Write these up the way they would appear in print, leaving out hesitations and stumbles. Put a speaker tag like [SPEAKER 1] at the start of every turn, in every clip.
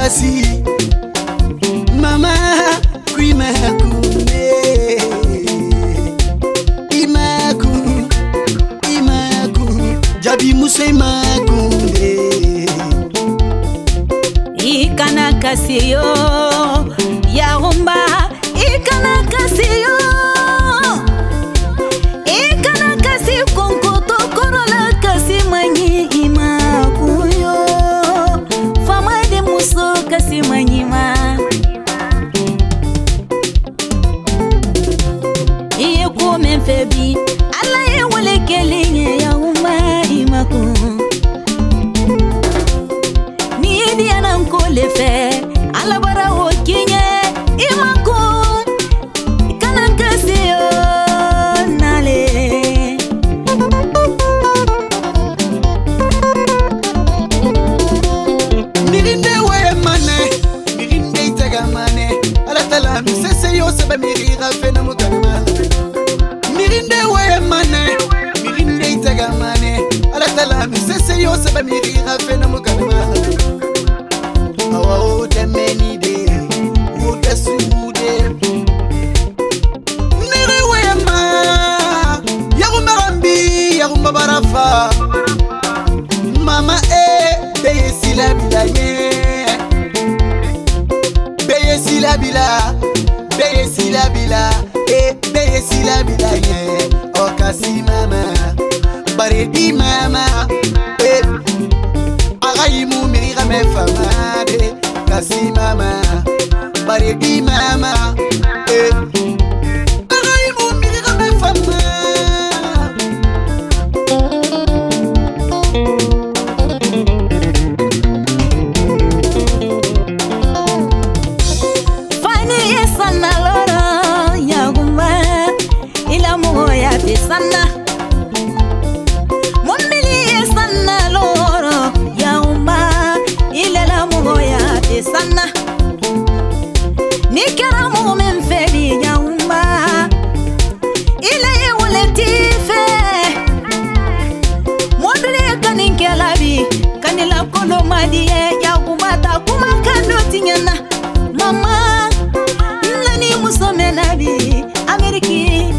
[SPEAKER 1] kasi mama kuimakume imaku jabi musaimakunde
[SPEAKER 2] ikana kasi yo Yakhouba ikana kasi yo ikana kasi konkoto korola kasi manyi imaku yo fama de muso kasi manyi ma iye ko men febi ala ye wale kelinye Yakhouba imaku ni diana nkole fe ala bara o kinye imaku kana kasi yo nale
[SPEAKER 1] mirinde we mane mirinde itaga mane ala tala misese yo sebe mirira fena mutanima mirinde we mane mirinde itaga mane ala tala misese yo sebe mirira fena mutanima awa the many day the sude nere we ma Yakhouba rambi Yakhouba barafa mama beye sila bila ye beye sila bila ye o kasi mama baredi mama agayimu miriga me famade kasi mama baredi mama agayimu miriga me famade
[SPEAKER 2] sana mumbili sana loro Yakhouba ilela moya te sana nikera mo men feli Yakhouba ile wole tife modre kaninkela bi kanila kolo madie Yakhouba ta kuma kando tinyana mama nani musomena bi Ameriki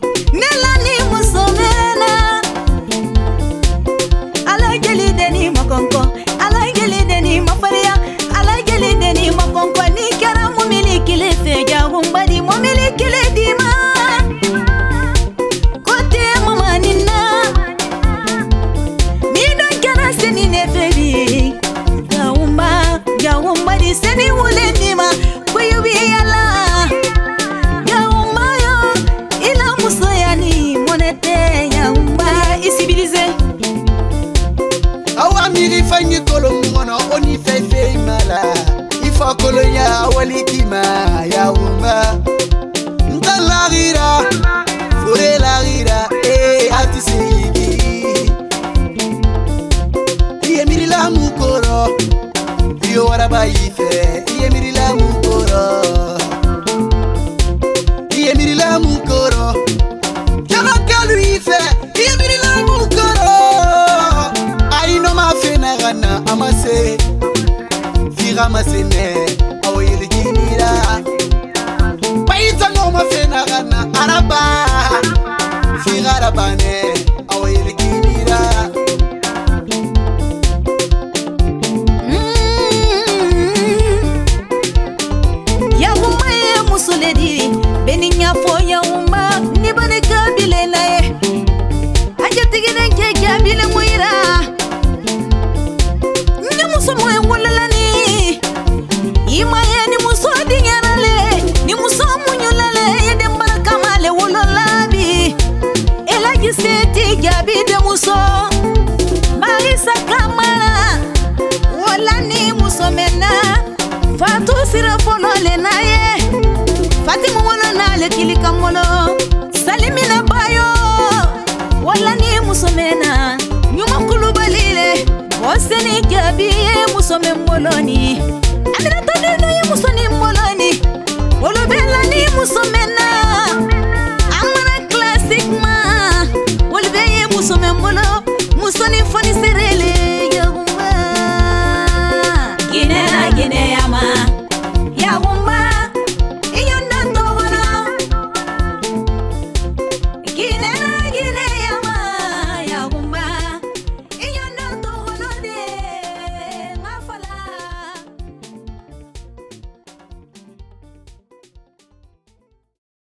[SPEAKER 2] seni wule nima kweyu biyala Yakhouba yo ila muso yani monete Yakhouba isibilize
[SPEAKER 1] awa miri fanyi kolo mwana oni fefe mala ifa kolo ya walikima Yakhouba ntalarira fure larira atisigi iye miri la mukoro yo waraba ife iye miri la mukoro Diakhakalou ife iye miri la mukoro aino mafena gana amase fira masene awoyele kinira paita no mafena gana araba fira rabane awoyele kinira
[SPEAKER 2] musuledi beninya fo Yakhouba ni bane kabile nae ajatigene ke kabile muira ni muso moye wolani imaye ni muso dinyarale ni muso munyulale yede mbaraka male wololabi elaji seti gabi de muso marisa kamara wolani muso mena fatu sira folole naye Fatima wala na le kilika molo salimina bayo wala ni musomena nyuma kulubalile boseni gabi musome moloni